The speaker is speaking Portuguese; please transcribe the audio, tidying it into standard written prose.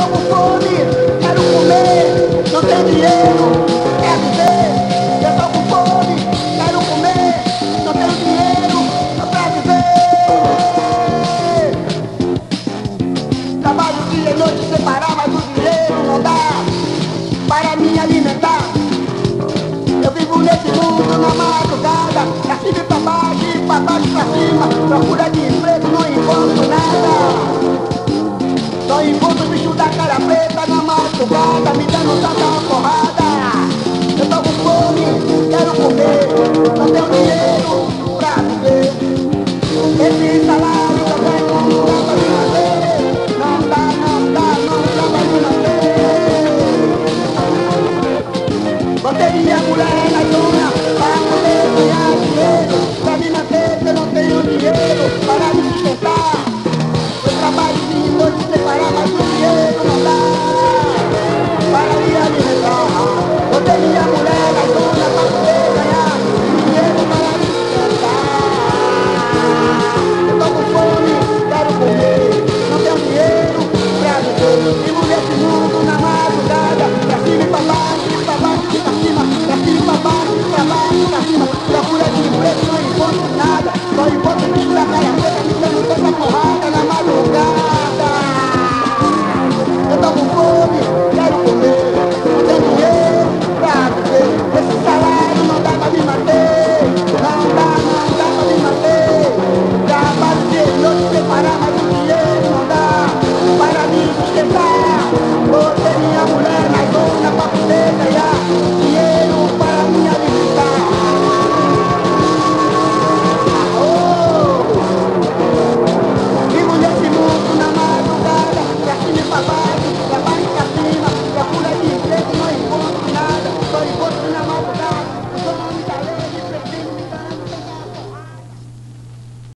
com fome, quero comer, não tenho dinheiro, quer viver. Eu tô com fome, quero comer, não tenho dinheiro, só pra viver. Trabalho dia e noite sem parar, mas o dinheiro não dá para me alimentar. Eu vivo nesse mundo na madrugada, pra cima e pra baixo e pra baixo e pra cima. Procura de emprego, não encontro nada. Só encontro o bicho da cara preta na madrugada, me dando tanta porrada.